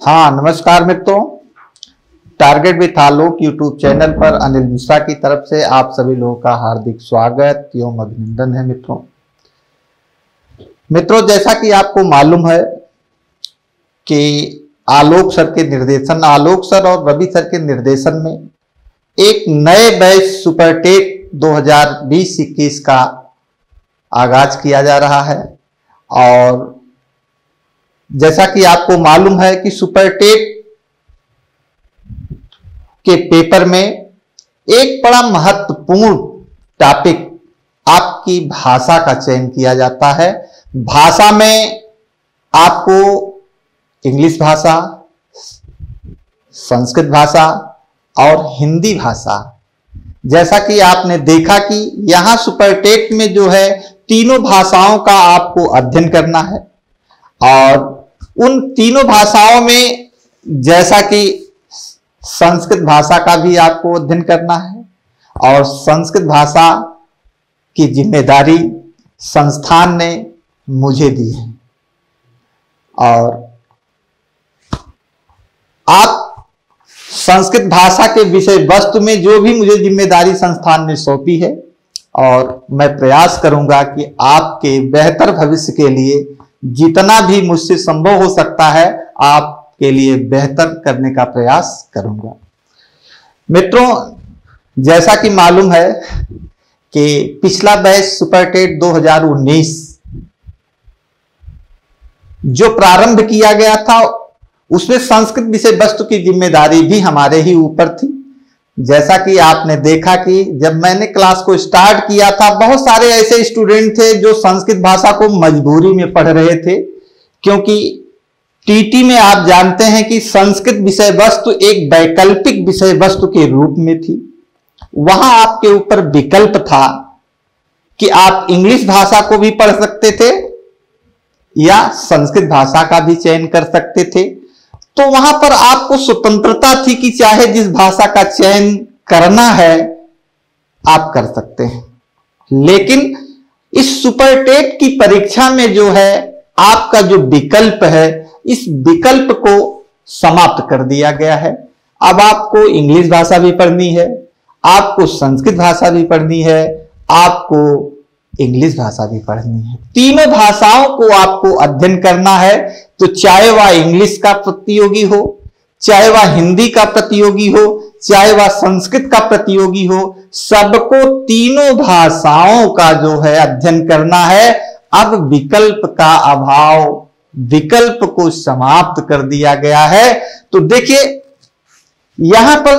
हाँ, नमस्कार मित्रों। Target with Alok YouTube channel पर अनिल मिश्रा की तरफ से आप सभी लोगों का हार्दिक स्वागत एवं अभिनंदन है। मित्रों जैसा कि आपको मालूम है कि आलोक सर के निर्देशन, आलोक सर और रवि सर के निर्देशन में एक नए बैच सुपर टेट 2020-21 का आगाज किया जा रहा है। और जैसा कि आपको मालूम है कि सुपर टेट के पेपर में एक बड़ा महत्वपूर्ण टॉपिक आपकी भाषा का चयन किया जाता है। भाषा में आपको इंग्लिश भाषा, संस्कृत भाषा और हिंदी भाषा, जैसा कि आपने देखा कि यहां सुपर टेट में जो है तीनों भाषाओं का आपको अध्ययन करना है। और उन तीनों भाषाओं में जैसा कि संस्कृत भाषा का भी आपको अध्ययन करना है और संस्कृत भाषा की जिम्मेदारी संस्थान ने मुझे दी है। और आप संस्कृत भाषा के विषय वस्तु में जो भी मुझे जिम्मेदारी संस्थान ने सौंपी है, और मैं प्रयास करूंगा कि आपके बेहतर भविष्य के लिए जितना भी मुझसे संभव हो सकता है आपके लिए बेहतर करने का प्रयास करूंगा। मित्रों जैसा कि मालूम है कि पिछला बैच सुपर टेट 2019 जो प्रारंभ किया गया था उसमें संस्कृत विषय वस्तु की जिम्मेदारी भी हमारे ही ऊपर थी। जैसा कि आपने देखा कि जब मैंने क्लास को स्टार्ट किया था बहुत सारे ऐसे स्टूडेंट थे जो संस्कृत भाषा को मजबूरी में पढ़ रहे थे, क्योंकि टीटी में आप जानते हैं कि संस्कृत विषय वस्तु एक वैकल्पिक विषय वस्तु के रूप में थी। वहां आपके ऊपर विकल्प था कि आप इंग्लिश भाषा को भी पढ़ सकते थे या संस्कृत भाषा का भी चयन कर सकते थे। तो वहां पर आपको स्वतंत्रता थी कि चाहे जिस भाषा का चयन करना है आप कर सकते हैं। लेकिन इस सुपर टेट की परीक्षा में जो है आपका जो विकल्प है, इस विकल्प को समाप्त कर दिया गया है। अब आपको इंग्लिश भाषा भी पढ़नी है, आपको संस्कृत भाषा भी पढ़नी है, आपको इंग्लिश भाषा भी पढ़नी है। तीनों भाषाओं को आपको अध्ययन करना है। तो चाहे वह इंग्लिश का प्रतियोगी हो, चाहे वह हिंदी का प्रतियोगी हो, चाहे वह संस्कृत का प्रतियोगी हो, सबको तीनों भाषाओं का जो है अध्ययन करना है। अब विकल्प का अभाव, विकल्प को समाप्त कर दिया गया है। तो देखिए यहां पर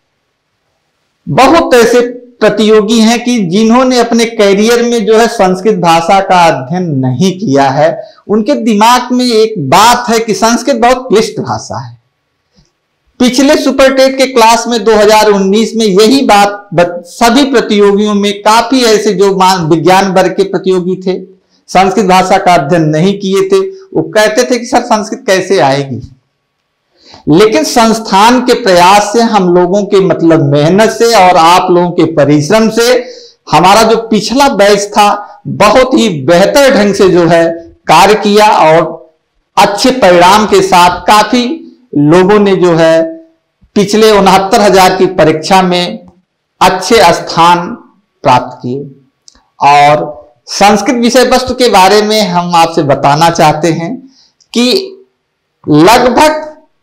बहुत ऐसे प्रतियोगी हैं कि जिन्होंने अपने कैरियर में जो है संस्कृत भाषा का अध्ययन नहीं किया है। उनके दिमाग में एक बात है कि संस्कृत बहुत क्लिष्ट भाषा है। पिछले सुपर टेट के क्लास में 2019 में यही बात सभी प्रतियोगियों में काफी ऐसे जो विज्ञान वर्ग के प्रतियोगी थे, संस्कृत भाषा का अध्ययन नहीं किए थे, वो कहते थे कि सर संस्कृत कैसे आएगी। लेकिन संस्थान के प्रयास से, हम लोगों के मतलब मेहनत से और आप लोगों के परिश्रम से हमारा जो पिछला बैच था बहुत ही बेहतर ढंग से जो है कार्य किया और अच्छे परिणाम के साथ काफी लोगों ने जो है पिछले 69,000 की परीक्षा में अच्छे स्थान प्राप्त किए। और संस्कृत विषय वस्तु के बारे में हम आपसे बताना चाहते हैं कि लगभग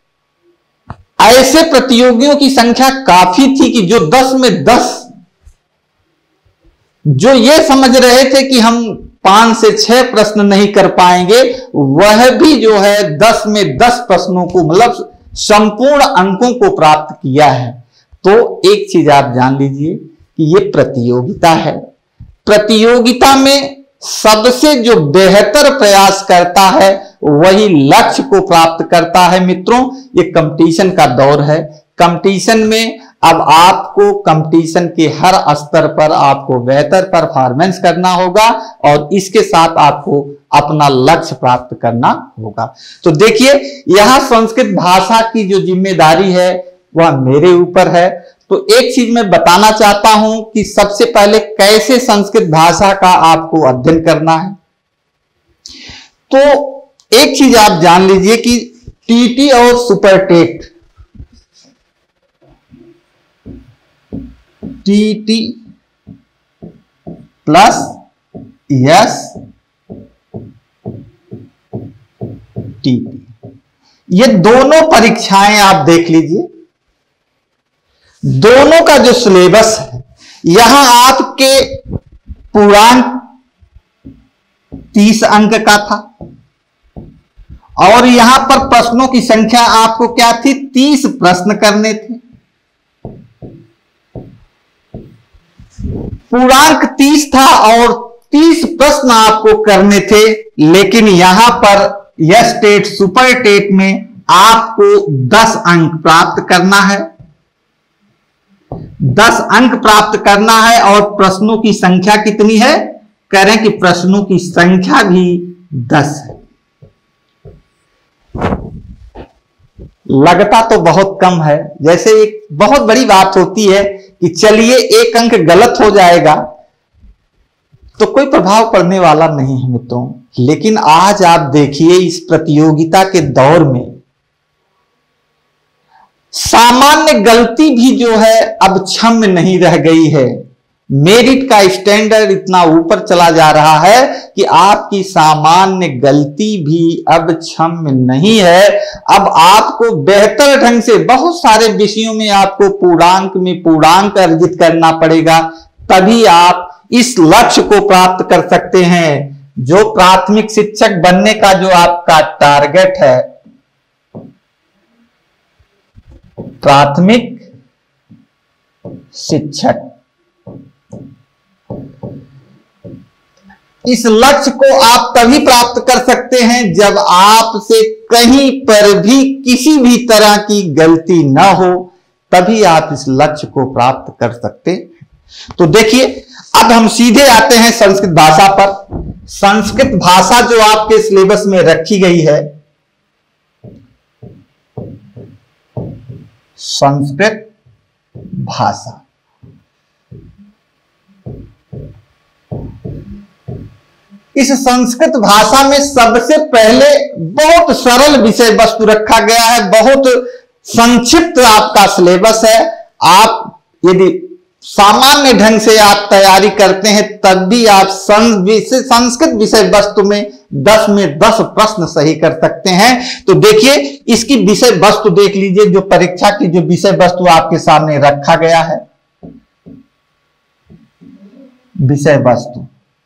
ऐसे प्रतियोगियों की संख्या काफी थी कि जो 10 में 10 जो ये समझ रहे थे कि हम 5 से 6 प्रश्न नहीं कर पाएंगे, वह भी जो है 10 में 10 प्रश्नों को मतलब संपूर्ण अंकों को प्राप्त किया है। तो एक चीज आप जान लीजिए कि ये प्रतियोगिता है। प्रतियोगिता में सबसे जो बेहतर प्रयास करता है वही लक्ष्य को प्राप्त करता है। मित्रों ये कंपटीशन का दौर है। कंपटीशन में अब आपको कंपटीशन के हर स्तर पर आपको बेहतर परफॉर्मेंस करना होगा और इसके साथ आपको अपना लक्ष्य प्राप्त करना होगा। तो देखिए यहां संस्कृत भाषा की जो जिम्मेदारी है वह मेरे ऊपर है। तो एक चीज मैं बताना चाहता हूं कि सबसे पहले कैसे संस्कृत भाषा का आपको अध्ययन करना है। तो एक चीज आप जान लीजिए कि टीटी और super TET, TET plus S TET, ये दोनों परीक्षाएं आप देख लीजिए। दोनों का जो सिलेबस है, यहां आपके पूर्णांक 30 अंक का था और यहां पर प्रश्नों की संख्या आपको क्या थी, 30 प्रश्न करने थे। पूर्णांक 30 था और 30 प्रश्न आपको करने थे, लेकिन यहां पर यस टेट सुपर टेट में आपको 10 अंक प्राप्त करना है, 10 अंक प्राप्त करना है। और प्रश्नों की संख्या कितनी है, करें कि प्रश्नों की संख्या भी 10 है। लगता तो बहुत कम है, जैसे एक बहुत बड़ी बात होती है कि चलिए एक अंक गलत हो जाएगा तो कोई प्रभाव पड़ने वाला नहीं है मित्रों। लेकिन आज आप देखिए इस प्रतियोगिता के दौर में सामान्य गलती भी जो है अब क्षम्य नहीं रह गई है। मेरिट का स्टैंडर्ड इतना ऊपर चला जा रहा है कि आपकी सामान्य गलती भी अब क्षम्य नहीं है। अब आपको बेहतर ढंग से बहुत सारे विषयों में आपको पूर्णांक में पूर्णांक अर्जित करना पड़ेगा, तभी आप इस लक्ष्य को प्राप्त कर सकते हैं जो प्राथमिक शिक्षक बनने का जो आपका टारगेट है। प्राथमिक शिक्षक, इस लक्ष्य को आप तभी प्राप्त कर सकते हैं जब आपसे कहीं पर भी किसी भी तरह की गलती ना हो, तभी आप इस लक्ष्य को प्राप्त कर सकते हैं। तो देखिए अब हम सीधे आते हैं संस्कृत भाषा पर। संस्कृत भाषा जो आपके सिलेबस में रखी गई है, संस्कृत भाषा, इस संस्कृत भाषा में सबसे पहले बहुत सरल विषय वस्तु रखा गया है, बहुत संक्षिप्त आपका सिलेबस है। आप यदि सामान्य ढंग से आप तैयारी करते हैं तब भी आप संस्कृत विषय वस्तु में 10 में 10 प्रश्न सही कर सकते हैं। तो देखिए इसकी विषय वस्तु देख लीजिए, जो परीक्षा की जो विषय वस्तु आपके सामने रखा गया है। विषय वस्तु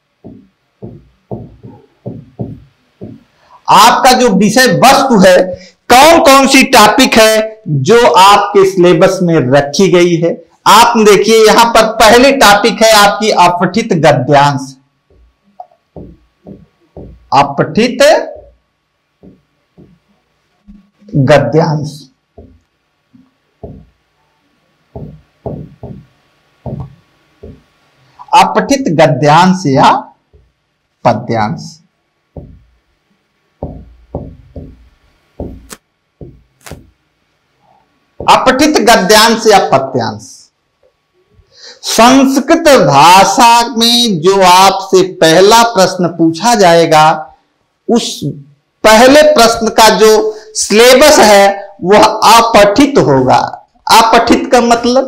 आपका जो विषय वस्तु है, कौन कौन सी टॉपिक है जो आपके सिलेबस में रखी गई है। आप देखिए यहां पर पहली टॉपिक है आपकी अपठित गद्यांश। अपठित गद्यांश, अपठित गद्यांश या पद्यांश। अपठित गद्यांश या पद्यांश, संस्कृत भाषा में जो आपसे पहला प्रश्न पूछा जाएगा, उस पहले प्रश्न का जो सिलेबस है वह अपठित होगा। अपठित का मतलब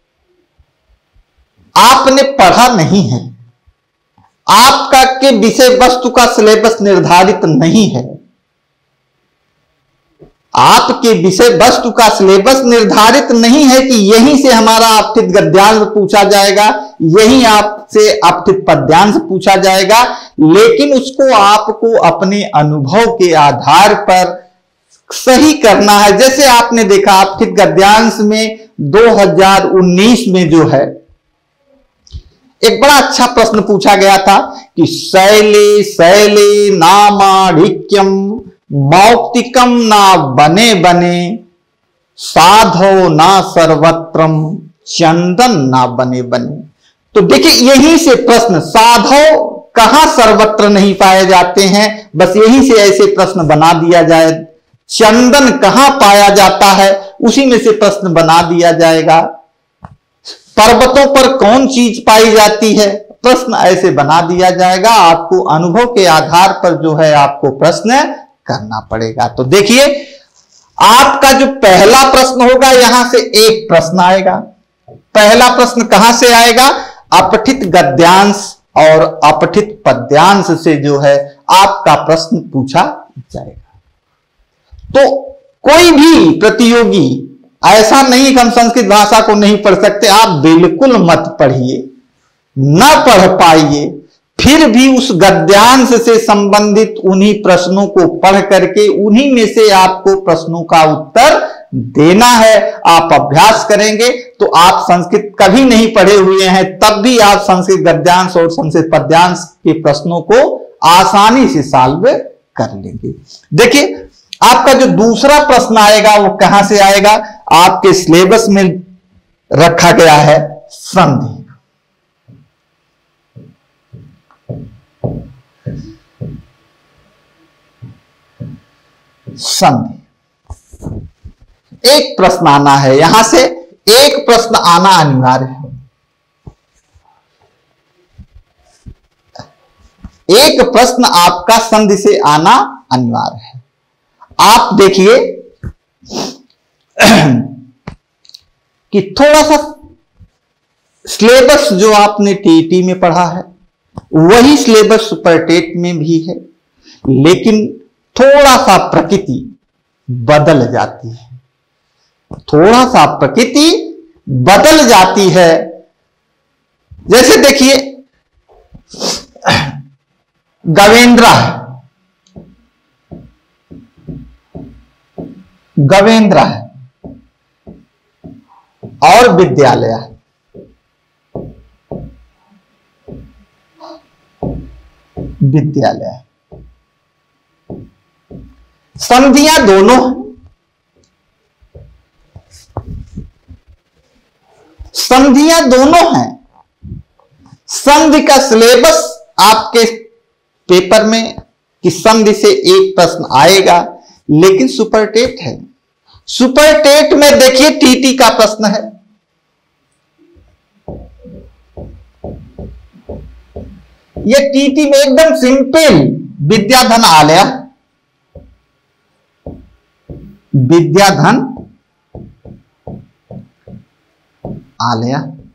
आपने पढ़ा नहीं है, आपका के विषय वस्तु का सिलेबस निर्धारित नहीं है। आपके विषय वस्तु का सिलेबस निर्धारित नहीं है कि यहीं से हमारा अपठित गद्यांश पूछा जाएगा, यहीं आपसे अपठित पद्यांश पूछा जाएगा, लेकिन उसको आपको अपने अनुभव के आधार पर सही करना है। जैसे आपने देखा अपठित गद्यांश में 2019 में जो है एक बड़ा अच्छा प्रश्न पूछा गया था कि शैले शैले नामाढ़िक्यम मौक्तिकम ना बने बने साधो ना सर्वत्रम चंदन ना बने बने। तो देखिए यहीं से प्रश्न, साधो कहां सर्वत्र नहीं पाए जाते हैं, बस यहीं से ऐसे प्रश्न बना दिया जाए। चंदन कहां पाया जाता है, उसी में से प्रश्न बना दिया जाएगा। पर्वतों पर कौन चीज पाई जाती है, प्रश्न ऐसे बना दिया जाएगा। आपको अनुभव के आधार पर जो है आपको प्रश्न करना पड़ेगा। तो देखिए आपका जो पहला प्रश्न होगा यहां से एक प्रश्न आएगा। पहला प्रश्न कहां से आएगा? अपठित गद्यांश और अपठित पद्यांश से जो है आपका प्रश्न पूछा जाएगा। तो कोई भी प्रतियोगी ऐसा नहीं कि हम संस्कृत भाषा को नहीं पढ़ सकते, आप बिल्कुल मत पढ़िए, न पढ़ पाइए, फिर भी उस गद्यांश से संबंधित उन्हीं प्रश्नों को पढ़ करके उन्हीं में से आपको प्रश्नों का उत्तर देना है। आप अभ्यास करेंगे तो आप संस्कृत कभी नहीं पढ़े हुए हैं तब भी आप संस्कृत गद्यांश और संस्कृत पद्यांश के प्रश्नों को आसानी से सॉल्व कर लेंगे। देखिए आपका जो दूसरा प्रश्न आएगा वो कहां से आएगा? आपके सिलेबस में रखा गया है संधि। संधि एक प्रश्न आना है, यहां से एक प्रश्न आना अनिवार्य है। एक प्रश्न आपका संधि से आना अनिवार्य है। आप देखिए कि थोड़ा सा सिलेबस जो आपने टीईटी में पढ़ा है वही सिलेबस सुपरटेट में भी है, लेकिन थोड़ा सा प्रकृति बदल जाती है। थोड़ा सा प्रकृति बदल जाती है। जैसे देखिए गवेंद्र है, गवेंद्र है और विद्यालय है। विद्यालय संधियां दोनों, संधियां दोनों हैं। संधि का सिलेबस आपके पेपर में कि संधि से एक प्रश्न आएगा, लेकिन सुपरटेट है। सुपरटेट में देखिए टीटी का प्रश्न है। यह टीटी में एकदम सिंपल, विद्याधन आलया, विद्याधन आलया।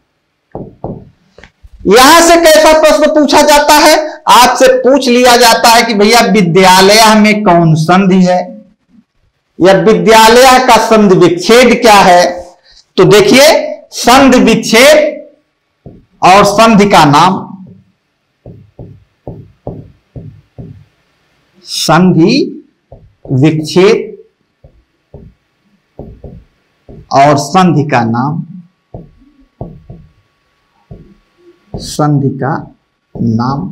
यहां से कैसा प्रश्न पूछा जाता है? आपसे पूछ लिया जाता है कि भैया विद्यालय में कौन संधि है या विद्यालय का संधि विच्छेद क्या है। तो देखिए संधि विच्छेद और संधि का नाम, संधि विच्छेद और संधि का नाम, संधि का नाम।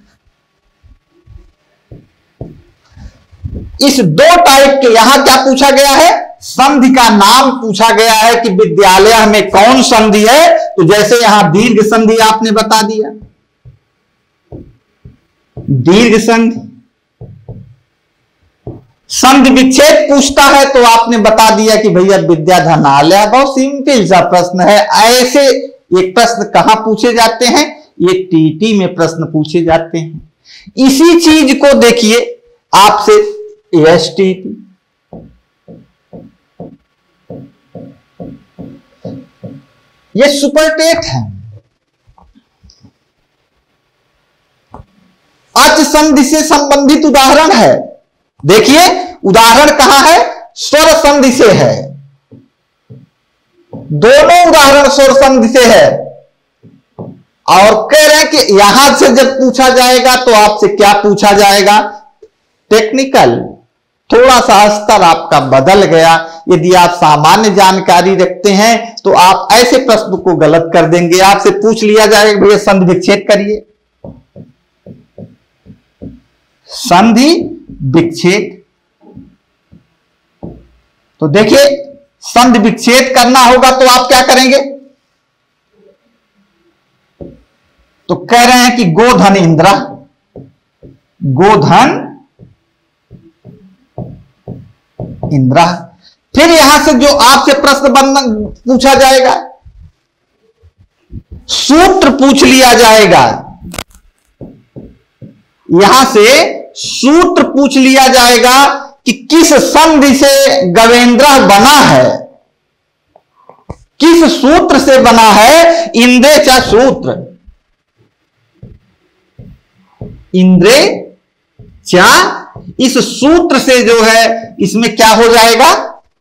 इस दो टाइप के यहां क्या पूछा गया है? संधि का नाम पूछा गया है कि विद्यालय में कौन संधि है। तो जैसे यहां दीर्घ संधि आपने बता दिया, दीर्घ संधि। संधि विच्छेद पूछता है तो आपने बता दिया कि भैया विद्याधनालय। बहुत सिंपल सा प्रश्न है। ऐसे ये प्रश्न कहां पूछे जाते हैं? ये टीटी में प्रश्न पूछे जाते हैं। इसी चीज को देखिए आपसे एसटीटी, ये सुपरटेट है। अच संधि से संबंधित उदाहरण है। देखिए उदाहरण कहां है? स्वर संधि से है। दोनों उदाहरण स्वर संधि से है और कह रहे हैं कि यहां से जब पूछा जाएगा तो आपसे क्या पूछा जाएगा? टेक्निकल। थोड़ा सा स्तर आपका बदल गया। यदि आप सामान्य जानकारी रखते हैं तो आप ऐसे प्रश्न को गलत कर देंगे। आपसे पूछ लिया जाएगा भैया संधि विच्छेद करिए, संधि विच्छेद। तो देखिए संधि विच्छेद करना होगा तो आप क्या करेंगे? तो कह रहे हैं कि गोधन इंद्रा, गोधन इंद्रा। फिर यहां से जो आपसे प्रश्न पूछा जाएगा, सूत्र पूछ लिया जाएगा। यहां से सूत्र पूछ लिया जाएगा कि किस संधि से गवेंद्र बना है, किस सूत्र से बना है इंद्रे चा सूत्र, इंद्रे चा, इस सूत्र से जो है इसमें क्या हो जाएगा,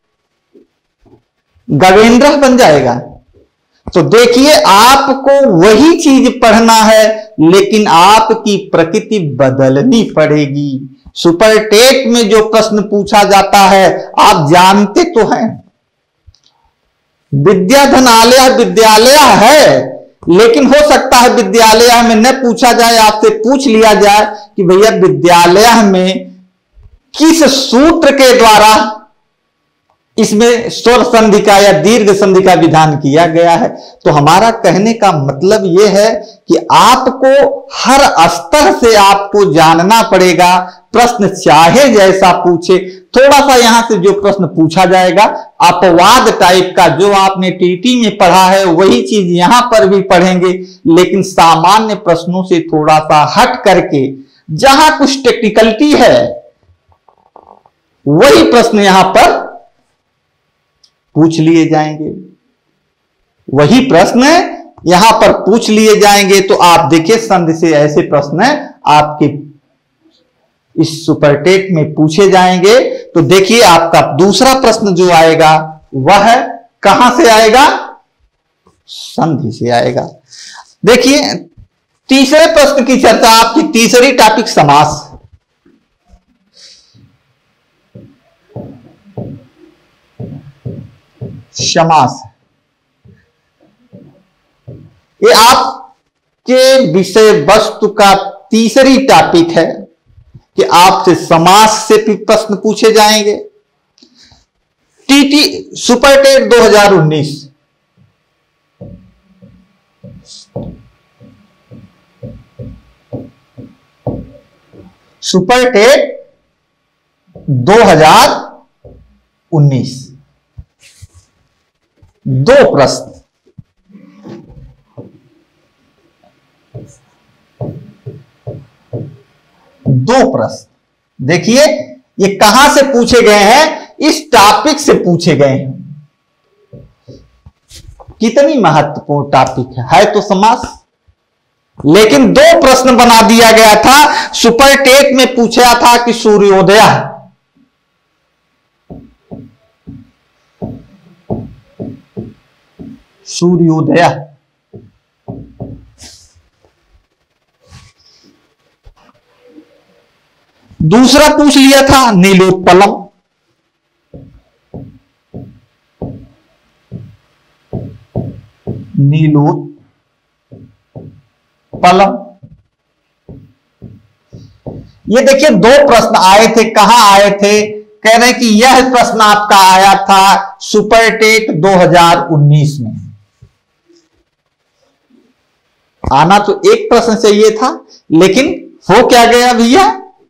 गवेंद्र बन जाएगा। तो देखिए आपको वही चीज पढ़ना है, लेकिन आपकी प्रकृति बदलनी पड़ेगी। सुपरटेट में जो प्रश्न पूछा जाता है आप जानते तो हैं, विद्याधनालय विद्यालय है, लेकिन हो सकता है विद्यालय में न पूछा जाए, आपसे पूछ लिया जाए कि भैया विद्यालय में किस सूत्र के द्वारा इसमें स्वर संधि का या दीर्घ संधि का विधान किया गया है। तो हमारा कहने का मतलब यह है कि आपको हर स्तर से आपको जानना पड़ेगा। प्रश्न चाहे जैसा पूछे, थोड़ा सा यहां से जो प्रश्न पूछा जाएगा अपवाद टाइप का, जो आपने टीटी में पढ़ा है वही चीज यहां पर भी पढ़ेंगे, लेकिन सामान्य प्रश्नों से थोड़ा सा हट करके जहां कुछ टेक्निकलिटी है वही प्रश्न यहां पर पूछ लिए जाएंगे, वही प्रश्न यहां पर पूछ लिए जाएंगे। तो आप देखिए संधि से ऐसे प्रश्न आपके इस सुपरटेट में पूछे जाएंगे। तो देखिए आपका दूसरा प्रश्न जो आएगा वह कहां से आएगा, संधि से आएगा। देखिए तीसरे प्रश्न की चर्चा, आपकी तीसरी टॉपिक समास। समास ये आपके विषय वस्तु का तीसरी टॉपिक है कि आपसे समास से भी प्रश्न पूछे जाएंगे। टीटी सुपरटेट 2019 सुपरटेट 2019 दो प्रश्न, देखिए ये कहां से पूछे गए हैं, इस टॉपिक से पूछे गए हैं। कितनी महत्वपूर्ण टॉपिक है तो समास, लेकिन दो प्रश्न बना दिया गया था। सुपरटेट में पूछा था कि सूर्योदय, सूर्योदय दूसरा पूछ लिया था नीलोत्पलम, नीलोत्पलम। ये देखिए दो प्रश्न आए थे, कहां आए थे, कह रहे कि यह प्रश्न आपका आया था सुपरटेट 2019 में। आना तो एक प्रश्न चाहिए था, लेकिन हो क्या गया भैया,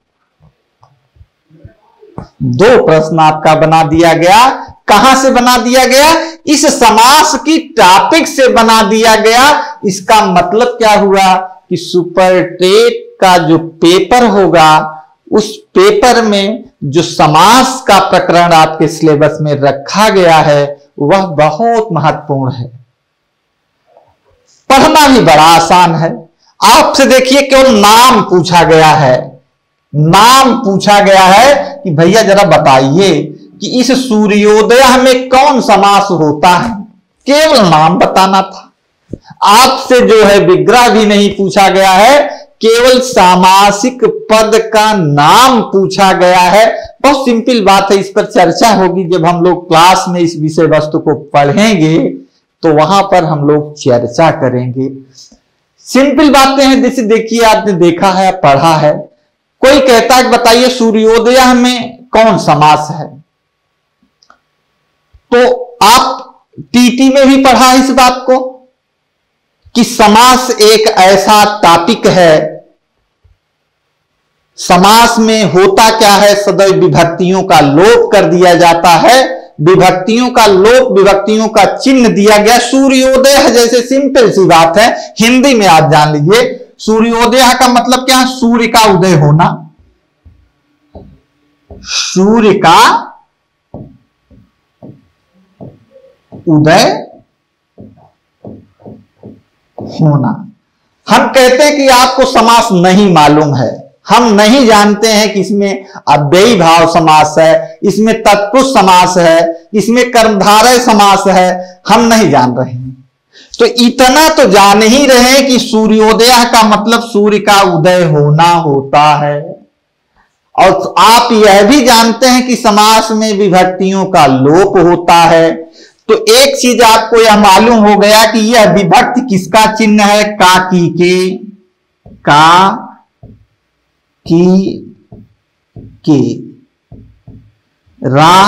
दो प्रश्न आपका बना दिया गया। कहां से बना दिया गया, इस समास की टॉपिक से बना दिया गया। इसका मतलब क्या हुआ कि सुपरटेट का जो पेपर होगा उस पेपर में जो समास का प्रकरण आपके सिलेबस में रखा गया है वह बहुत महत्वपूर्ण है। पढ़ना भी बड़ा आसान है। आपसे देखिए केवल नाम पूछा गया है, नाम पूछा गया है कि भैया जरा बताइए कि इस सूर्योदय में कौन समास होता है, केवल नाम बताना था। आपसे जो है विग्रह भी नहीं पूछा गया है, केवल सामासिक पद का नाम पूछा गया है। बहुत सिंपल बात है, इस पर चर्चा होगी जब हम लोग क्लास में इस विषय वस्तु को पढ़ेंगे, तो वहां पर हम लोग चर्चा करेंगे। सिंपल बातें हैं, जैसे देखिए आपने देखा है, पढ़ा है। कोई कहता है बताइए सूर्योदय में कौन समास है, तो आप टीटी में भी पढ़ा है इस बात को कि समास एक ऐसा टॉपिक है, समास में होता क्या है, सदैव विभक्तियों का लोप कर दिया जाता है, विभक्तियों का लोप, विभक्तियों का चिन्ह दिया गया। सूर्योदय है, जैसे सिंपल सी बात है, हिंदी में आप जान लीजिए सूर्योदय का मतलब क्या है, सूर्य का उदय होना। सूर्य का उदय होना। हम कहते हैं कि आपको समास नहीं मालूम है, हम नहीं जानते हैं कि इसमें अव्ययी भाव समास है, इसमें तत्पुरुष समास है, इसमें कर्मधारय समास है, हम नहीं जान रहे हैं। तो इतना तो जान ही रहे हैं कि सूर्योदय का मतलब सूर्य का उदय होना होता है, और आप यह भी जानते हैं कि समास में विभक्तियों का लोप होता है। तो एक चीज आपको यह मालूम हो गया कि यह विभक्ति किसका चिन्ह है, का की के, का की के, रा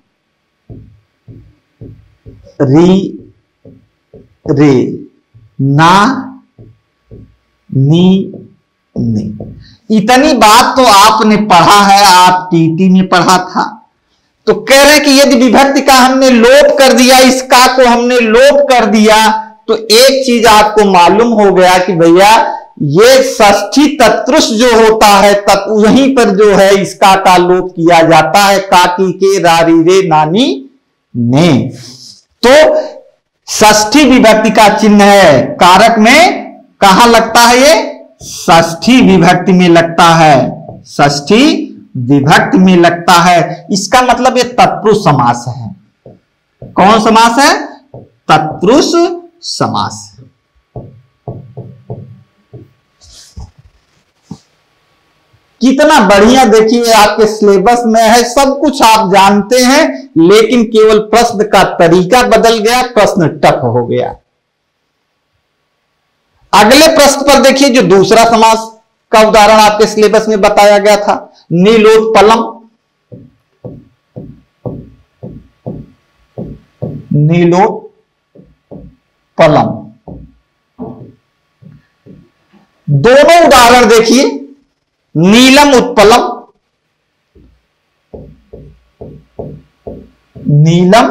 री रे, ना नी ने। इतनी बात तो आपने पढ़ा है, आप टीटी में पढ़ा था। तो कह रहे कि यदि विभक्ति का हमने लोप कर दिया, इसका को हमने लोप कर दिया, तो एक चीज आपको मालूम हो गया कि भैया ये षष्ठी तत्पुरुष जो होता है तब वहीं पर जो है इसका का लोप किया जाता है, काकी के, रारी रे, नानी ने। तो षष्ठी विभक्ति का चिन्ह है, कारक में कहां लगता है, ये षष्ठी विभक्ति में लगता है, षष्ठी विभक्ति में लगता है। इसका मतलब ये तत्पुरुष समास है। कौन समास है, तत्पुरुष समास। कितना बढ़िया, देखिए आपके सिलेबस में है, सब कुछ आप जानते हैं, लेकिन केवल प्रश्न का तरीका बदल गया, प्रश्न टफ हो गया। अगले प्रश्न पर देखिए, जो दूसरा समास का उदाहरण आपके सिलेबस में बताया गया था, नीलोत्पलम। नीलोत्पलम, दोनों उदाहरण देखिए, नीलम उत्पलम, नीलम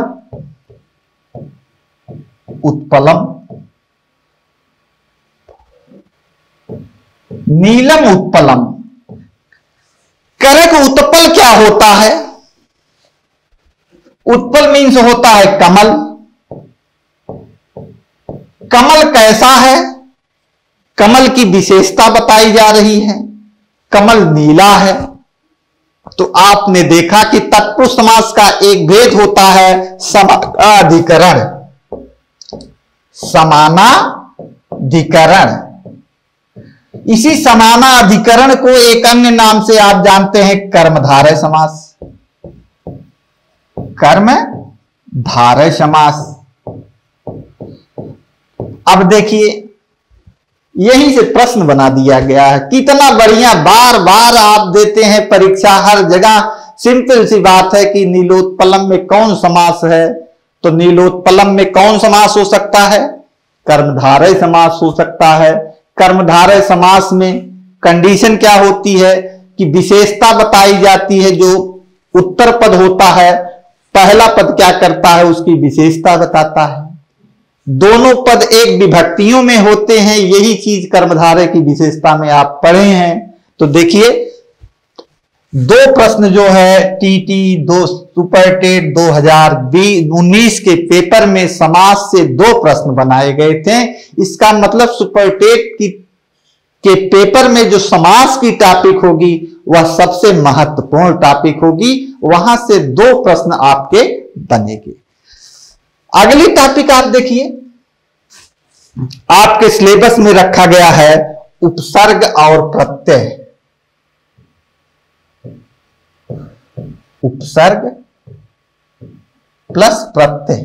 उत्पलम, नीलम उत्पलम। करक उत्पल क्या होता है, उत्पल मीन्स होता है कमल। कमल कैसा है, कमल की विशेषता बताई जा रही है, कमल नीला है। तो आपने देखा कि तत्पुरुष समास का एक भेद होता है समानाधिकरण, समानाधिकरण। इसी समानाधिकरण को एक अन्य नाम से आप जानते हैं, कर्मधारय समास, कर्मधारय समास। अब देखिए यहीं से प्रश्न बना दिया गया है, कितना बढ़िया, बार बार आप देते हैं परीक्षा, हर जगह सिंपल सी बात है कि नीलोत्पलम में कौन समास है, तो नीलोत्पलम में कौन समास हो सकता है, कर्मधारय समास हो सकता है। कर्मधारय समास में कंडीशन क्या होती है कि विशेषता बताई जाती है, जो उत्तर पद होता है, पहला पद क्या करता है, उसकी विशेषता बताता है। दोनों पद एक विभक्तियों में होते हैं, यही चीज कर्मधारय की विशेषता में आप पढ़े हैं। तो देखिए दो प्रश्न जो है टीटी दो सुपरटेट 2019 के पेपर में समास से दो प्रश्न बनाए गए थे। इसका मतलब सुपरटेट के पेपर में जो समास की टॉपिक होगी वह सबसे महत्वपूर्ण टॉपिक होगी, वहां से दो प्रश्न आपके बनेंगे। अगली टॉपिक आप देखिए, आपके सिलेबस में रखा गया है उपसर्ग और प्रत्यय। उपसर्ग प्लस प्रत्यय।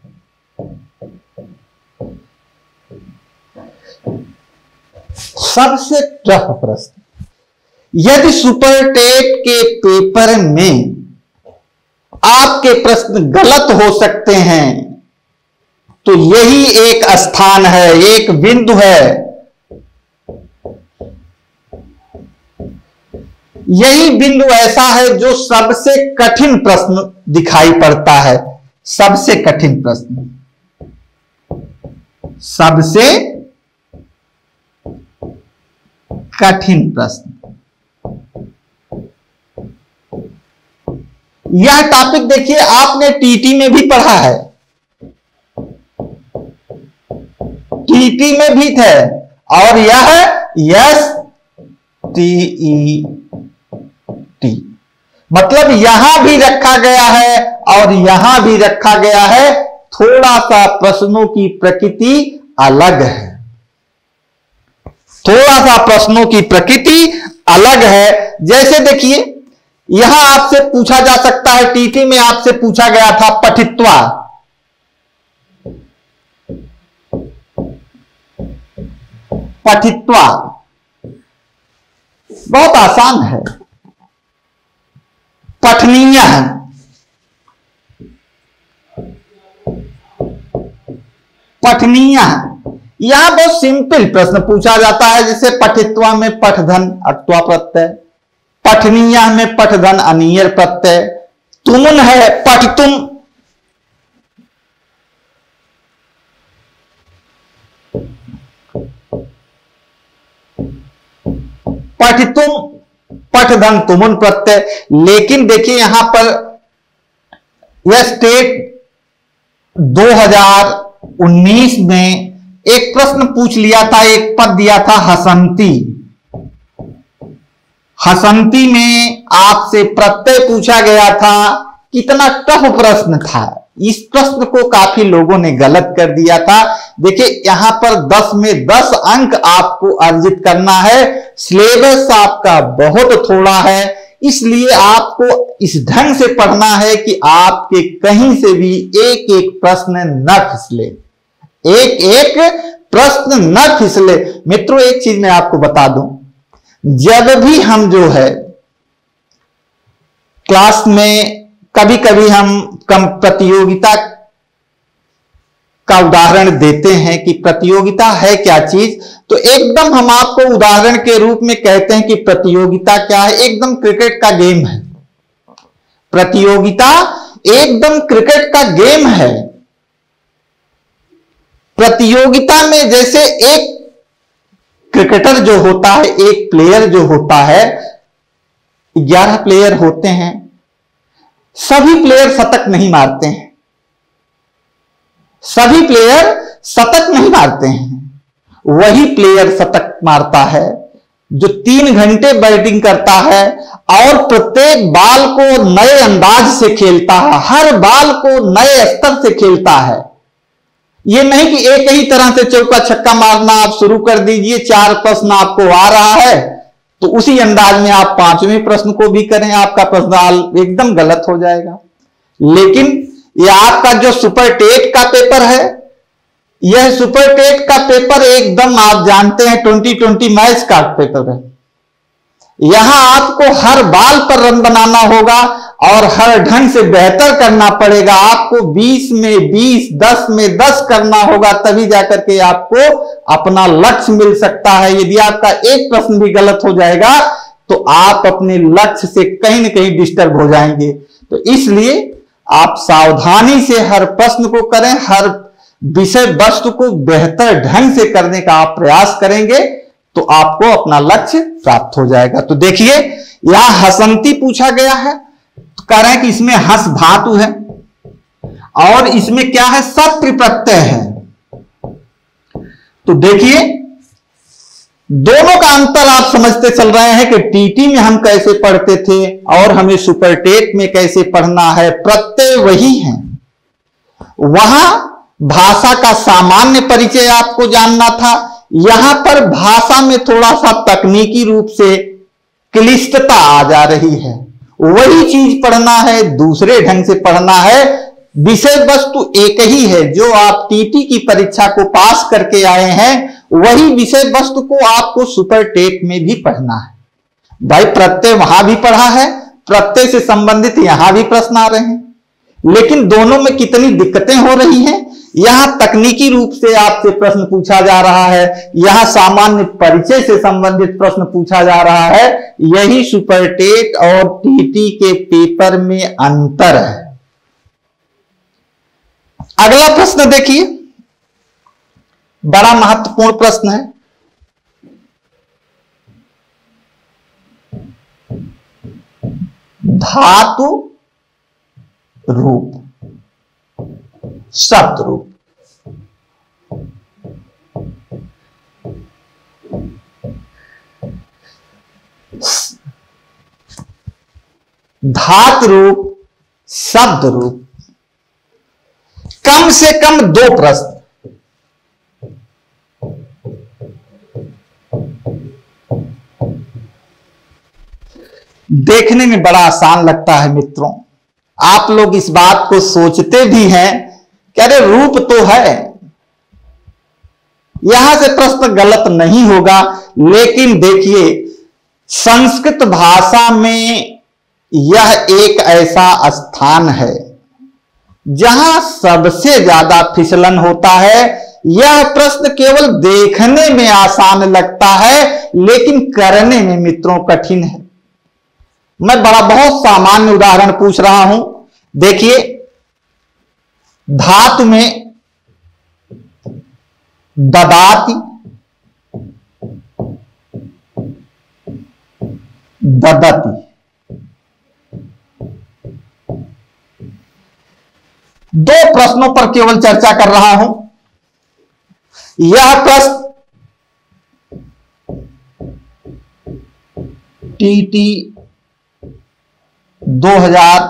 सबसे टफ प्रश्न, यदि सुपरटेट के पेपर में आपके प्रश्न गलत हो सकते हैं तो यही एक स्थान है, एक बिंदु है, यही बिंदु ऐसा है जो सबसे कठिन प्रश्न दिखाई पड़ता है। सबसे कठिन प्रश्न, सबसे कठिन प्रश्न। यह टॉपिक देखिए आपने टीटी में भी पढ़ा है, टीटी में भी थे, और यह एस टी ई टी, मतलब यहां भी रखा गया है और यहां भी रखा गया है, थोड़ा सा प्रश्नों की प्रकृति अलग है, थोड़ा सा प्रश्नों की प्रकृति अलग है। जैसे देखिए यहां आपसे पूछा जा सकता है, टीटी में आपसे पूछा गया था पठित्वा, पठित्वा बहुत आसान है, पठनीय है, पठनीय है। यहां बहुत सिंपल प्रश्न पूछा जाता है, जैसे पठित्वा में पठधन अक्त्वा प्रत्यय, पठनीय में पठधन अनीयर प्रत्यय, तुमुन है पठतुम, पठतुम पठधन तुमुन प्रत्यय। लेकिन देखिए यहां पर यह स्टेट 2019 में एक प्रश्न पूछ लिया था, एक पद दिया था हसंती, हसंती में आपसे प्रत्यय पूछा गया था। कितना टफ प्रश्न था, इस प्रश्न को काफी लोगों ने गलत कर दिया था। देखिए यहां पर 10 में 10 अंक आपको अर्जित करना है, सिलेबस आपका बहुत थोड़ा है, इसलिए आपको इस ढंग से पढ़ना है कि आपके कहीं से भी एक एक प्रश्न न फिसले, एक एक प्रश्न न फिसले। मित्रों एक चीज मैं आपको बता दूं, जब भी हम जो है क्लास में कभी कभी हम कम प्रतियोगिता का उदाहरण देते हैं कि प्रतियोगिता है क्या चीज, तो एकदम हम आपको उदाहरण के रूप में कहते हैं कि प्रतियोगिता क्या है, एकदम क्रिकेट का गेम है, प्रतियोगिता एकदम क्रिकेट का गेम है। प्रतियोगिता में जैसे एक क्रिकेटर जो होता है, एक प्लेयर जो होता है, 11 प्लेयर होते हैं, सभी प्लेयर शतक नहीं मारते हैं, सभी प्लेयर शतक नहीं मारते हैं। वही प्लेयर शतक मारता है जो 3 घंटे बैटिंग करता है और प्रत्येक बाल को नए अंदाज से खेलता है, हर बाल को नए स्तर से खेलता है। यह नहीं कि एक ही तरह से चौका छक्का मारना आप शुरू कर दीजिए, 4 प्रश्न आपको आ रहा है तो उसी अंदाज में आप 5वें प्रश्न को भी करें, आपका प्रश्न एकदम गलत हो जाएगा। लेकिन यह आपका जो सुपर टेट का पेपर है, यह सुपर टेट का पेपर एकदम आप जानते हैं 2020 मैच का पेपर है। यहां आपको हर बाल पर रन बनाना होगा और हर ढंग से बेहतर करना पड़ेगा। आपको 20 में 20, 10 में 10 करना होगा, तभी जाकर के आपको अपना लक्ष्य मिल सकता है। यदि आपका एक प्रश्न भी गलत हो जाएगा तो आप अपने लक्ष्य से कहीं ना कहीं डिस्टर्ब हो जाएंगे। तो इसलिए आप सावधानी से हर प्रश्न को करें, हर विषय वस्तु को बेहतर ढंग से करने का आप प्रयास करेंगे तो आपको अपना लक्ष्य प्राप्त हो जाएगा। तो देखिए यहां हसंती पूछा गया है, तो कह रहे हैं कि इसमें हस धातु है और इसमें क्या है, सत्र प्रत्यय है। तो देखिए दोनों का अंतर आप समझते चल रहे हैं कि टीटी में हम कैसे पढ़ते थे और हमें सुपर टेट में कैसे पढ़ना है। प्रत्यय वही है, वहां भाषा का सामान्य परिचय आपको जानना था, यहां पर भाषा में थोड़ा सा तकनीकी रूप से क्लिष्टता आ जा रही है। वही चीज पढ़ना है, दूसरे ढंग से पढ़ना है, विषय वस्तु एक ही है। जो आप टीटी की परीक्षा को पास करके आए हैं वही विषय वस्तु को आपको सुपर टेट में भी पढ़ना है। भाई प्रत्यय वहां भी पढ़ा है, प्रत्यय से संबंधित यहां भी प्रश्न आ रहे हैं, लेकिन दोनों में कितनी दिक्कतें हो रही हैं। यहां तकनीकी रूप से आपसे प्रश्न पूछा जा रहा है, यहां सामान्य परिचय से संबंधित प्रश्न पूछा जा रहा है। यही सुपर टेट और टीटी के पेपर में अंतर है। अगला प्रश्न देखिए, बड़ा महत्वपूर्ण प्रश्न है। धातु रूप, शब्द रूप। धातु रूप, शब्द रूप। कम से कम 2 प्रश्न। देखने में बड़ा आसान लगता है मित्रों, आप लोग इस बात को सोचते भी हैं कि अरे रूप तो है, यहां से प्रश्न गलत नहीं होगा। लेकिन देखिए, संस्कृत भाषा में यह एक ऐसा स्थान है जहां सबसे ज्यादा फिसलन होता है। यह प्रश्न केवल देखने में आसान लगता है, लेकिन करने में मित्रों कठिन है। मैं बहुत सामान्य उदाहरण पूछ रहा हूं। देखिए, धातु में ददाति, ददति। 2 प्रश्नों पर केवल चर्चा कर रहा हूं। यह प्रश्न टीटी 2000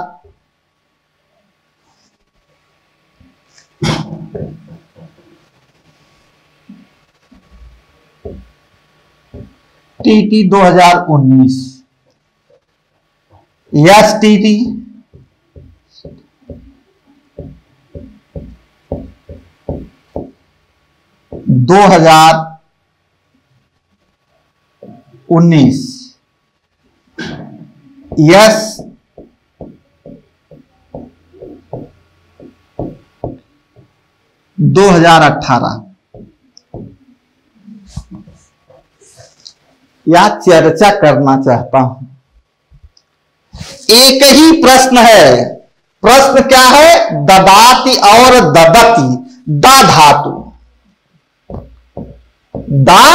टीटी 2019 एसटीटी 2019 यस 2018 या चर्चा करना चाहता हूं। एक ही प्रश्न है। प्रश्न क्या है? ददाति और ददति, दा धातु। दा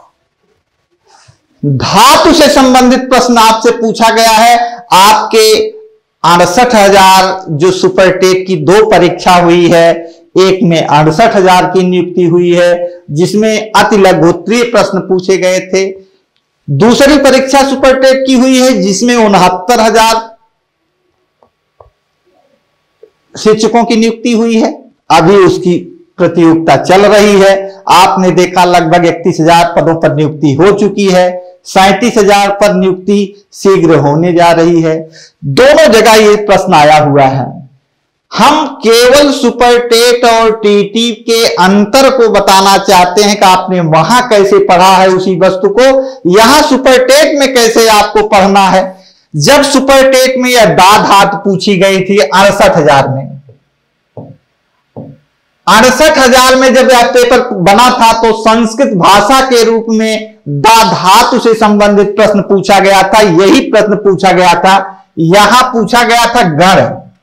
धातु से संबंधित प्रश्न आपसे पूछा गया है। आपके 68,000 जो सुपरटेट की 2 परीक्षा हुई है, एक में 68,000 की नियुक्ति हुई है, जिसमें अति लघुत्तरीय प्रश्न पूछे गए थे। दूसरी परीक्षा सुपरटेट की हुई है, जिसमें 69,000 शिक्षकों की नियुक्ति हुई है। अभी उसकी प्रतियोगिता चल रही है। आपने देखा लगभग 31,000 पदों पर नियुक्ति हो चुकी है। 37,000 पर नियुक्ति शीघ्र होने जा रही है। दोनों जगह ये प्रश्न आया हुआ है। हम केवल सुपरटेट और टीटी के अंतर को बताना चाहते हैं कि आपने वहां कैसे पढ़ा है उसी वस्तु को, यहां सुपरटेट में कैसे आपको पढ़ना है। जब सुपरटेट में यह दा धातु पूछी गई थी 68,000 में, 68,000 में जब यह पेपर बना था, तो संस्कृत भाषा के रूप में दा धातु से संबंधित प्रश्न पूछा गया था। यही प्रश्न पूछा गया था। यहां पूछा गया था गण।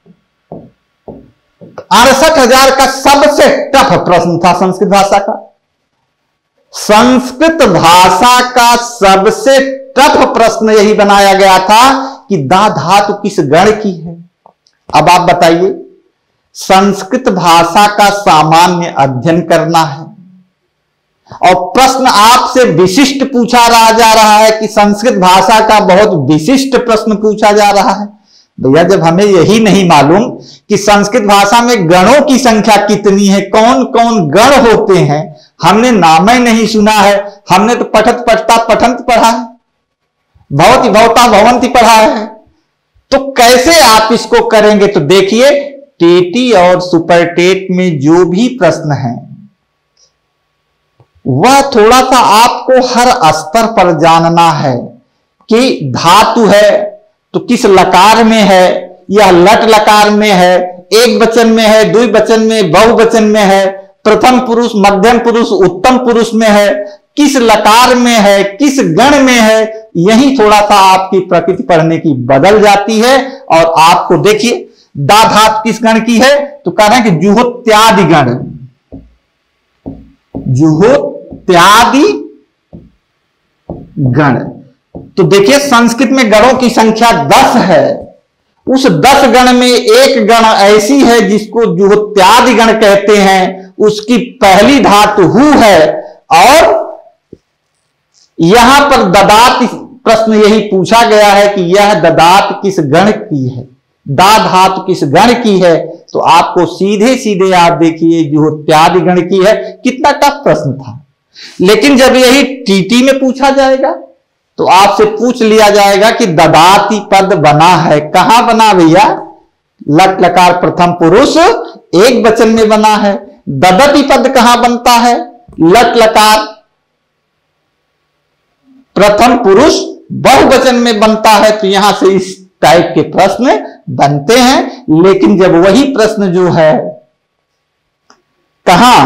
68,000 का सबसे टफ प्रश्न था संस्कृत भाषा का। संस्कृत भाषा का सबसे टफ प्रश्न यही बनाया गया था कि दा धातु किस गण की है। अब आप बताइए, संस्कृत भाषा का सामान्य अध्ययन करना है और प्रश्न आपसे विशिष्ट पूछा जा रहा है कि संस्कृत भाषा का बहुत विशिष्ट प्रश्न पूछा जा रहा है। भैया, जब हमें यही नहीं मालूम कि संस्कृत भाषा में गणों की संख्या कितनी है, कौन कौन गण होते हैं, हमने नाम ही नहीं सुना है। हमने तो पठत पठता पठंत पढ़ा है, भवति भवता भवंती पढ़ा है। तो कैसे आप इसको करेंगे? तो देखिए, टीटी और सुपरटेट में जो भी प्रश्न है, वह थोड़ा सा आपको हर स्तर पर जानना है कि धातु है तो किस लकार में है, यह लट लकार में है, एक वचन में है, द्विवचन में, बहुवचन में है, प्रथम पुरुष, मध्यम पुरुष, उत्तम पुरुष में है, किस लकार में है, किस गण में है। यही थोड़ा सा आपकी प्रकृति पढ़ने की बदल जाती है। और आपको देखिए, दा धातु किस गण की है? तो कह रहे हैं कि जुहोत्यादि गण, जुहोत्यादि गण। तो देखिए, संस्कृत में गणों की संख्या 10 है उस 10 गण में एक गण ऐसी है जिसको जुहोत्यादि गण कहते हैं, उसकी पहली धातु हु है। और यहां पर ददात प्रश्न यही पूछा गया है कि यह ददात किस गण की है, दा धातु किस गण की है। तो आपको सीधे सीधे आप देखिए जुहोत्यादि गण की है। कितना टफ प्रश्न था, लेकिन जब यही टीटी में पूछा जाएगा तो आपसे पूछ लिया जाएगा कि ददाती पद बना है, कहां बना भैया, लट लकार प्रथम पुरुष एक वचन में बना है। ददती पद कहां बनता है, लट लकार प्रथम पुरुष बहुवचन में बनता है। तो यहां से इस टाइप के प्रश्न बनते हैं। लेकिन जब वही प्रश्न जो है कहां,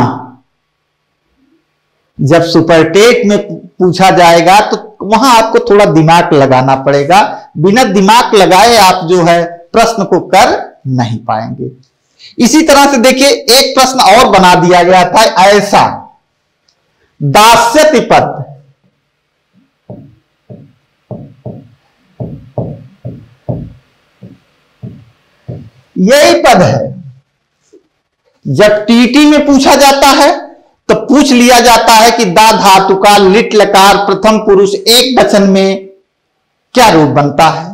जब सुपरटेट में पूछा जाएगा तो वहां आपको थोड़ा दिमाग लगाना पड़ेगा। बिना दिमाग लगाए आप जो है प्रश्न को कर नहीं पाएंगे। इसी तरह से देखिए एक प्रश्न और बना दिया गया था, ऐसा दास्यति पद, यही पद है। जब टीटी में पूछा जाता है तो पूछ लिया जाता है कि दा धातु का लिट लकार प्रथम पुरुष एक वचन में क्या रूप बनता है।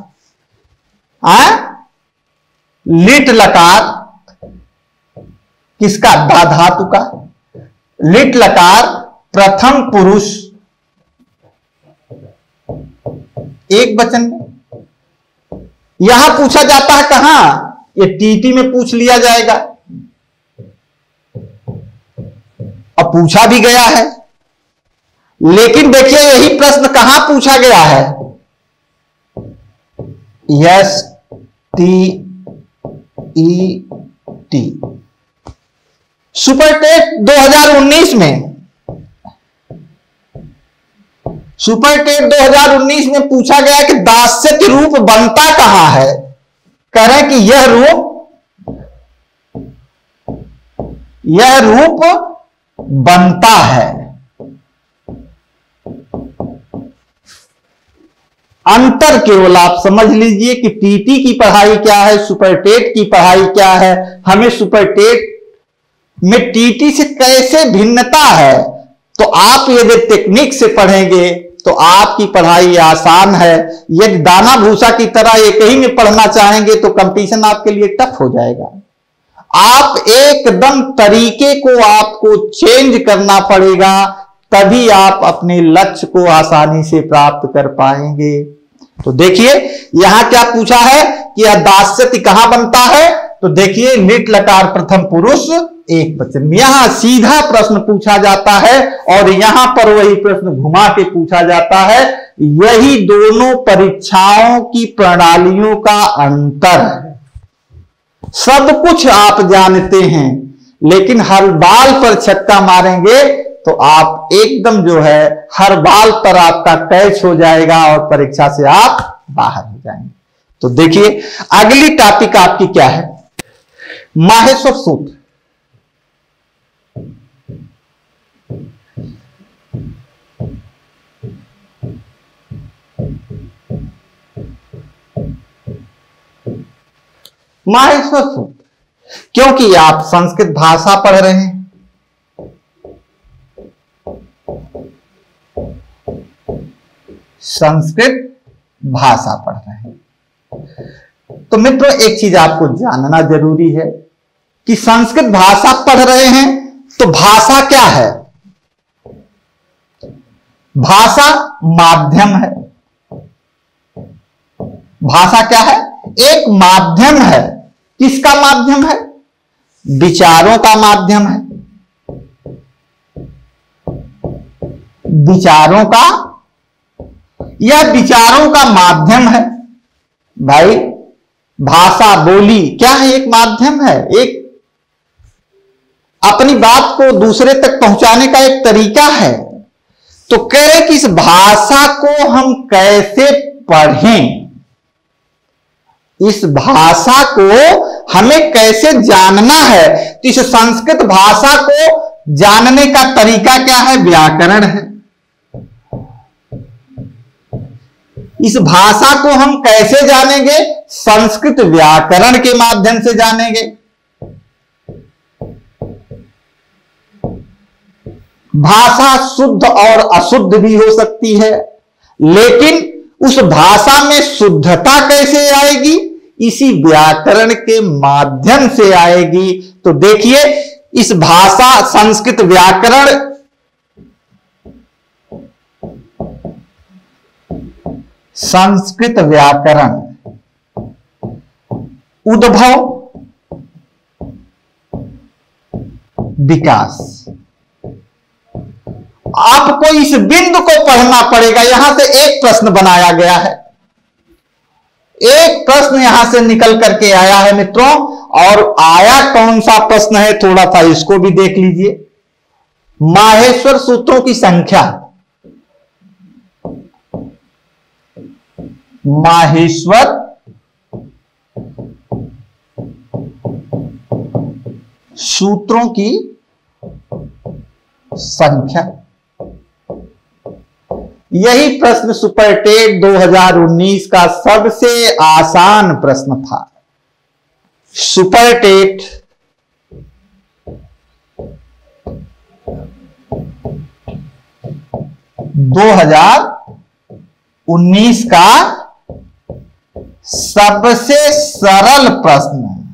लिट लकार किसका, दा धातु का, लिट लकार प्रथम पुरुष एक वचन में। यहां पूछा जाता है कहां, ये टीटी में पूछ लिया जाएगा। अब पूछा भी गया है, लेकिन देखिए यही प्रश्न कहां पूछा गया है, S T E T, super TET 2019 में, सुपरटेट 2019 में पूछा गया कि दास्यति रूप बनता कहां है। कह रहे हैं कि यह रूप बनता है। अंतर केवल आप समझ लीजिए कि टीटी की पढ़ाई क्या है, सुपरटेट की पढ़ाई क्या है। हमें सुपरटेट में टीटी से कैसे भिन्नता है, तो आप यदि टेक्निक से पढ़ेंगे तो आपकी पढ़ाई आसान है। यदि दाना भूसा की तरह एक ही में पढ़ना चाहेंगे तो कंपटीशन आपके लिए टफ हो जाएगा। आप एकदम तरीके को आपको चेंज करना पड़ेगा, तभी आप अपने लक्ष्य को आसानी से प्राप्त कर पाएंगे। तो देखिए यहां क्या पूछा है कि यह दास्यति कहां बनता है, तो देखिए लिट लकार प्रथम पुरुष एक वचन में। यहां सीधा प्रश्न पूछा जाता है और यहां पर वही प्रश्न घुमा के पूछा जाता है। यही दोनों परीक्षाओं की प्रणालियों का अंतर है। सब कुछ आप जानते हैं, लेकिन हर बाल पर छक्का मारेंगे तो आप एकदम जो है हर बाल पर आपका कैच हो जाएगा और परीक्षा से आप बाहर हो जाएंगे। तो देखिए अगली टॉपिक आपकी क्या है, माहेश्वर सूत्र। माहेश्वर सूत्र, क्योंकि आप संस्कृत भाषा पढ़ रहे हैं, संस्कृत भाषा पढ़ रहे हैं, तो मित्रों एक चीज आपको जानना जरूरी है कि संस्कृत भाषा पढ़ रहे हैं तो भाषा क्या है। भाषा माध्यम है। भाषा क्या है, एक माध्यम है। किसका माध्यम है, विचारों का माध्यम है। विचारों का, यह विचारों का माध्यम है। भाई भाषा बोली क्या है, एक माध्यम है, एक अपनी बात को दूसरे तक पहुंचाने का एक तरीका है। तो कह रहे कि इस भाषा को हम कैसे पढ़ें, इस भाषा को हमें कैसे जानना है। तो इस संस्कृत भाषा को जानने का तरीका क्या है, व्याकरण है। इस भाषा को हम कैसे जानेंगे, संस्कृत व्याकरण के माध्यम से जानेंगे। भाषा शुद्ध और अशुद्ध भी हो सकती है, लेकिन उस भाषा में शुद्धता कैसे आएगी, इसी व्याकरण के माध्यम से आएगी। तो देखिए, इस भाषा संस्कृत व्याकरण उद्भव विकास, आपको इस बिंदु को पढ़ना पड़ेगा। यहां से एक प्रश्न बनाया गया है, एक प्रश्न यहां से निकल करके आया है मित्रों, और आया कौन सा प्रश्न है थोड़ा सा इसको भी देख लीजिए। माहेश्वर सूत्रों की संख्या, माहेश्वर सूत्रों की संख्या, यही प्रश्न सुपरटेट 2019 का सबसे आसान प्रश्न था। सुपरटेट 2019 का सबसे सरल प्रश्न है।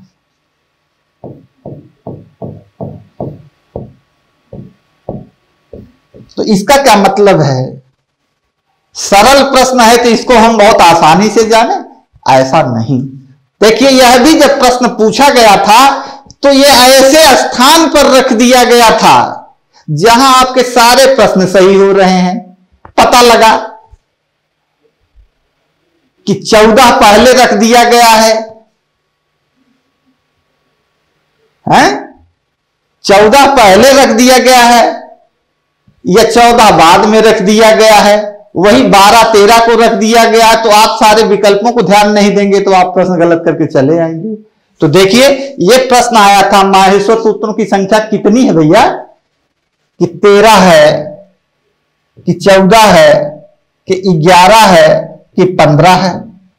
तो इसका क्या मतलब है? सरल प्रश्न है तो इसको हम बहुत आसानी से जाने, ऐसा नहीं। देखिए, यह भी जब प्रश्न पूछा गया था तो यह ऐसे स्थान पर रख दिया गया था जहां आपके सारे प्रश्न सही हो रहे हैं। पता लगा कि 14 पहले रख दिया गया है, 14 पहले रख दिया गया है या 14 बाद में रख दिया गया है, वही 12-13 को रख दिया गया, तो आप सारे विकल्पों को ध्यान नहीं देंगे तो आप प्रश्न गलत करके चले आएंगे। तो देखिए, यह प्रश्न आया था, माहेश्वर सूत्रों की संख्या कितनी है भैया, कि 13 है, कि 14 है, कि 11 है, कि 15 है।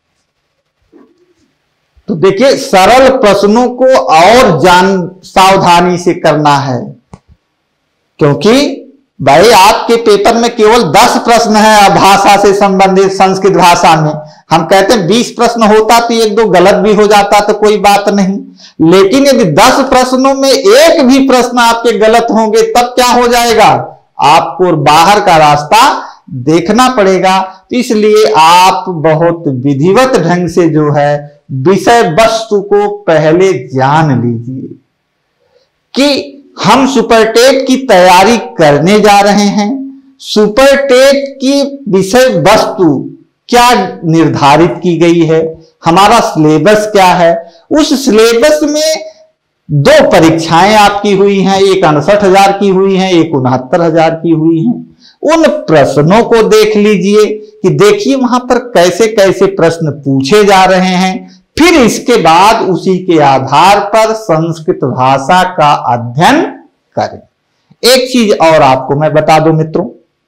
तो देखिए, सरल प्रश्नों को और सावधानी से करना है, क्योंकि भाई आपके पेपर में केवल 10 प्रश्न है भाषा से संबंधित संस्कृत भाषा में। हम कहते हैं 20 प्रश्न होता तो 1-2 गलत भी हो जाता तो कोई बात नहीं, लेकिन यदि 10 प्रश्नों में एक भी प्रश्न आपके गलत होंगे तब क्या हो जाएगा, आपको बाहर का रास्ता देखना पड़ेगा। तो इसलिए आप बहुत विधिवत ढंग से जो है विषय वस्तु को पहले जान लीजिए कि हम सुपरटेट की तैयारी करने जा रहे हैं। सुपरटेट की विषय वस्तु क्या निर्धारित की गई है, हमारा सिलेबस क्या है, उस सिलेबस में 2 परीक्षाएं आपकी हुई हैं, एक 69,000 की हुई हैं, एक 69,000 की हुई हैं। उन प्रश्नों को देख लीजिए कि देखिए वहां पर कैसे कैसे प्रश्न पूछे जा रहे हैं, फिर इसके बाद उसी के आधार पर संस्कृत भाषा का अध्ययन करें। एक चीज और आपको मैं बता दूं मित्रों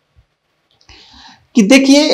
कि देखिए,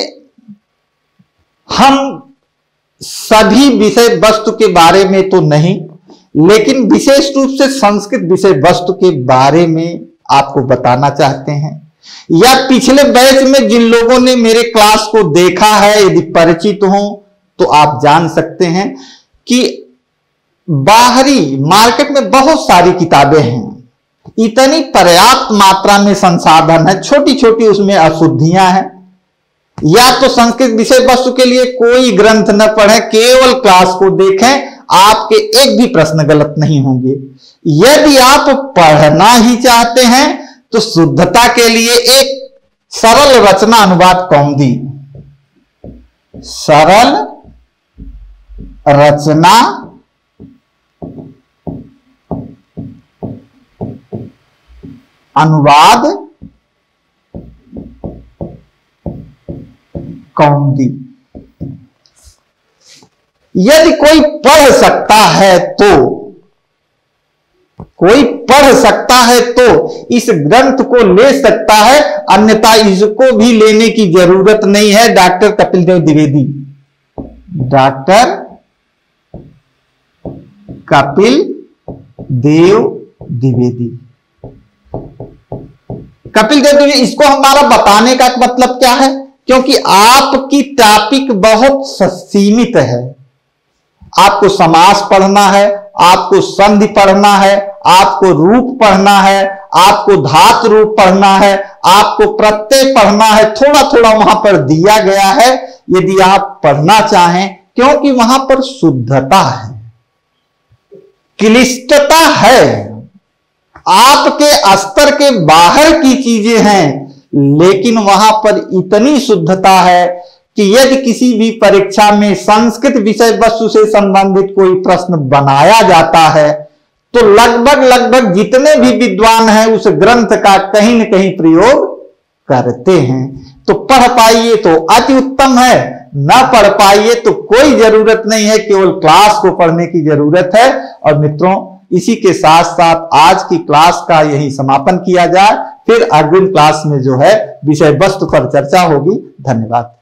हम सभी विषय वस्तु के बारे में तो नहीं, लेकिन विशेष रूप से संस्कृत विषय वस्तु के बारे में आपको बताना चाहते हैं, या पिछले बैच में जिन लोगों ने मेरे क्लास को देखा है यदि परिचित हो तो आप जान सकते हैं कि बाहरी मार्केट में बहुत सारी किताबें हैं, इतनी पर्याप्त मात्रा में संसाधन है, छोटी छोटी उसमें अशुद्धियां हैं। या तो संस्कृत विषय वस्तु के लिए कोई ग्रंथ न पढ़ें, केवल क्लास को देखें, आपके एक भी प्रश्न गलत नहीं होंगे। यदि आप पढ़ना ही चाहते हैं तो शुद्धता के लिए एक सरल रचना अनुवाद कौमुदी, सरल रचना अनुवाद कौमुदी, यदि कोई पढ़ सकता है तो, कोई पढ़ सकता है तो इस ग्रंथ को ले सकता है, अन्यथा इसको भी लेने की जरूरत नहीं है। Doctor Kapil Dev Dwivedi, doctor Kapil Dev Dwivedi. कपिल देव द्विवेदी, इसको हमारा बताने का मतलब क्या है, क्योंकि आपकी टॉपिक बहुत सीमित है। आपको समास पढ़ना है, आपको संधि पढ़ना है, आपको रूप पढ़ना है, आपको धातु रूप पढ़ना है, आपको प्रत्यय पढ़ना है। थोड़ा थोड़ा वहां पर दिया गया है, यदि आप पढ़ना चाहें, क्योंकि वहां पर शुद्धता है, क्लिष्टता है, आपके स्तर के बाहर की चीजें हैं, लेकिन वहां पर इतनी शुद्धता है कि यदि किसी भी परीक्षा में संस्कृत विषय वस्तु से संबंधित कोई प्रश्न बनाया जाता है तो लगभग जितने भी विद्वान हैं उस ग्रंथ का कहीं न कहीं प्रयोग करते हैं। तो पढ़ पाइए तो अति उत्तम है, न पढ़ पाइए तो कोई जरूरत नहीं है, केवल क्लास को पढ़ने की जरूरत है। और मित्रों, इसी के साथ साथ आज की क्लास का यही समापन किया जाए, फिर अग्रिम क्लास में जो है विषय वस्तु पर चर्चा होगी। धन्यवाद।